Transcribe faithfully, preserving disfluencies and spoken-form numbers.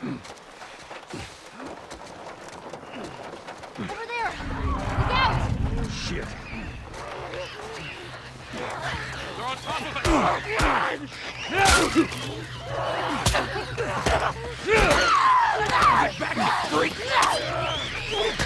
Over there! Look out! Shit. They're on top of it! Get back, you freak!